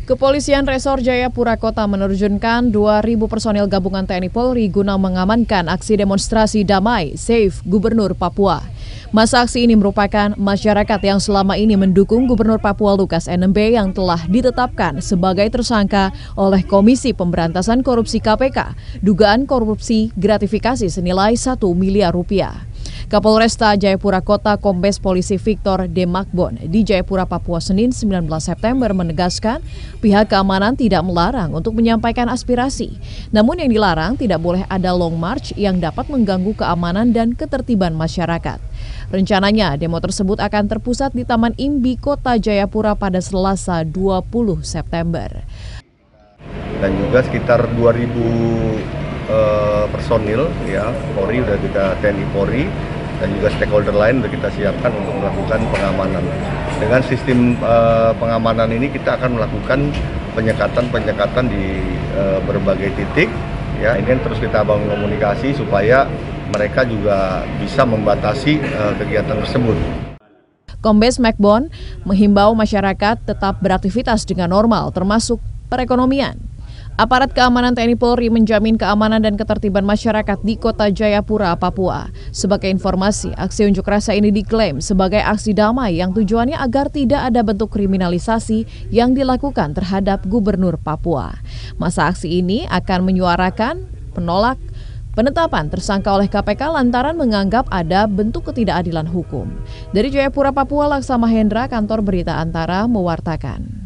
Kepolisian Resor Jayapura Kota menerjunkan 2.000 personil gabungan TNI Polri guna mengamankan aksi demonstrasi damai Save Gubernur Papua. Masa aksi ini merupakan masyarakat yang selama ini mendukung Gubernur Papua Lukas NMB yang telah ditetapkan sebagai tersangka oleh Komisi Pemberantasan Korupsi KPK, dugaan korupsi gratifikasi senilai 1 miliar rupiah. Kapolresta Jayapura Kota Kombes Polisi Victor D. Makbon di Jayapura, Papua Senin 19 September menegaskan pihak keamanan tidak melarang untuk menyampaikan aspirasi. Namun yang dilarang tidak boleh ada long march yang dapat mengganggu keamanan dan ketertiban masyarakat. Rencananya demo tersebut akan terpusat di Taman Imbi Kota Jayapura pada Selasa 20 September. Dan juga sekitar 2.000 personil ya Polri dan juga TNI Polri dan juga stakeholder lain sudah kita siapkan untuk melakukan pengamanan. Dengan sistem pengamanan ini kita akan melakukan penyekatan di berbagai titik ya. Ini terus kita bangun komunikasi supaya mereka juga bisa membatasi kegiatan tersebut. Kombes Makbon menghimbau masyarakat tetap beraktivitas dengan normal termasuk perekonomian. Aparat keamanan TNI Polri menjamin keamanan dan ketertiban masyarakat di Kota Jayapura, Papua. Sebagai informasi, aksi unjuk rasa ini diklaim sebagai aksi damai yang tujuannya agar tidak ada bentuk kriminalisasi yang dilakukan terhadap Gubernur Papua. Masa aksi ini akan menyuarakan penolak penetapan tersangka oleh KPK lantaran menganggap ada bentuk ketidakadilan hukum. Dari Jayapura, Papua, Laksa Mahendra, Kantor Berita Antara mewartakan.